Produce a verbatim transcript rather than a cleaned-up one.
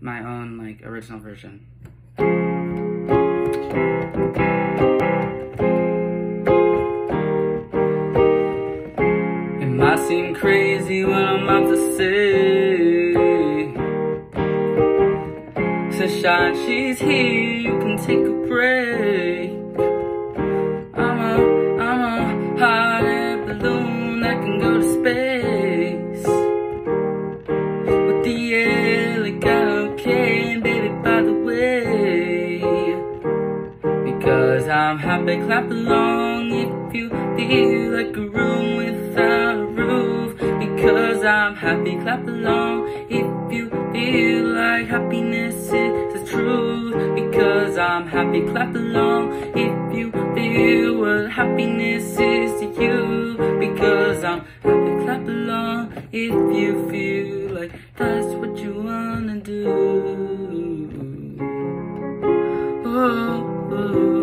my own like original version. It might seem crazy what I'm about to say. So shine, she's here, you can take a break. I'm a, I'm a hot air balloon that can go to space. With the air like I can, baby, by the way. Because I'm happy, clap along if you feel like a room without a roof. Because I'm happy, clap along if you feel like happiness is the truth. Because I'm happy, clap along if you feel what happiness is to you. Because I'm happy, clap along if you feel like that's what you wanna do. Oh, oh.